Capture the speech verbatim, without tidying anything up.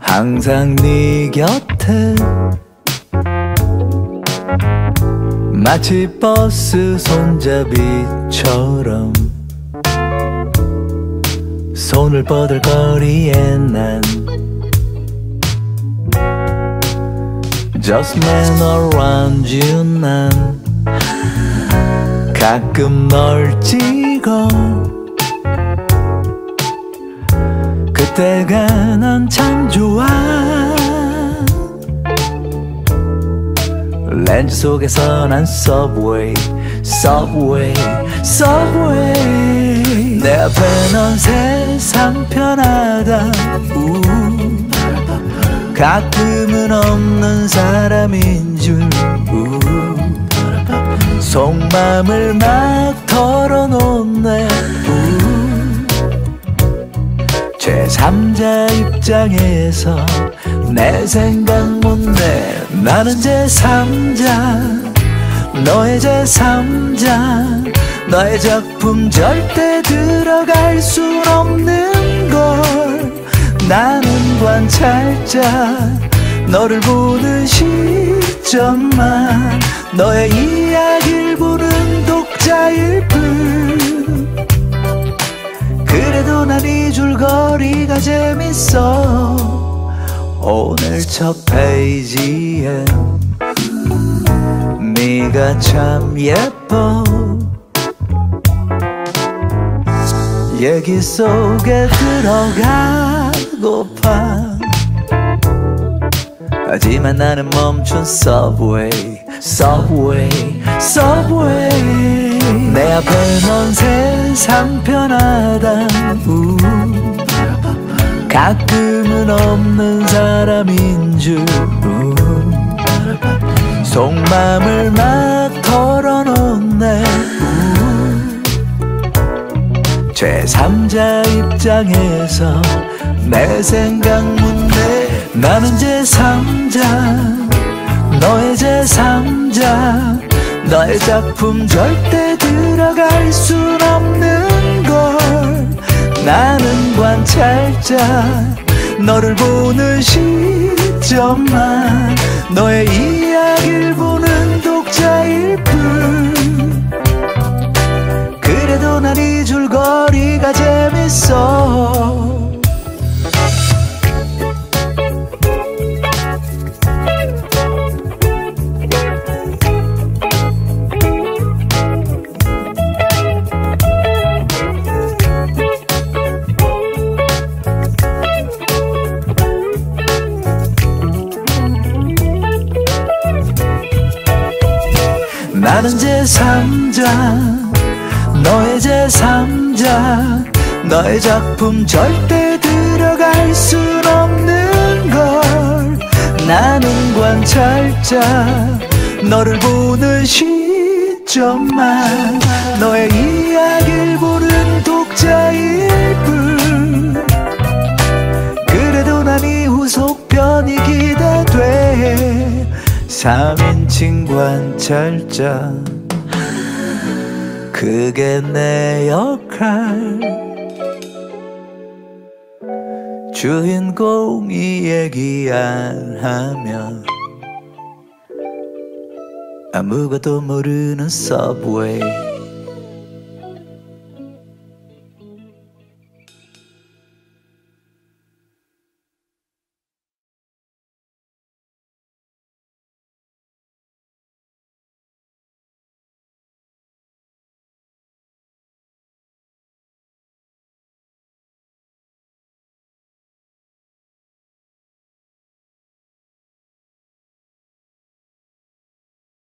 항상 네 곁에 마치 버스 손잡이처럼 손을 뻗을거리에 난 Just man around you 난 가끔 널 찍어 그때가 난 참 좋아 렌즈 속에서 난 Subway Subway Subway 내 앞에 넌 세상 편하다 우. 가끔은 없는 사람인 줄 우. 속마음을 막 털어놓네 우. 제삼자 입장에서 내 생각 못내 나는 제삼자 너의 제삼자 너의 작품 절대 들어갈 순 없는 걸 나는 관찰자 너를 보는 시점만 너의 이야기를 보는 독자일 뿐 그래도 난 이 줄거리가 재밌어 오늘 첫 페이지에 네가 참 예뻐 얘기 속에 들어가고파 하지만 나는 멈춘 Subway Subway Subway 내 앞에 넌 세상 편하다 우. 가끔은 없는 사람인 줄 우. 속마음을 막 털어놓네 우. 제삼자 입장에서 내 생각 묻네 나는 제삼자 너의 제삼자 너의 작품 절대 들어갈 순 없는 걸 나는 관찰자 너를 보는 시점만 너의 이야기를 보는 독자일 뿐 그래도 난 이 줄거리가 재밌어 나는 제삼자 너의 제삼자 너의 작품 절대 들어갈 순 없는 걸 나는 관찰자 너를 보는 시점만 너의 이야기를 보는 독자일 뿐 그래도 난 이후 속편이 기대돼 삼인칭 관찰자 그게 내 역할 주인공이 얘기 안 하면 아무것도 모르는 Subway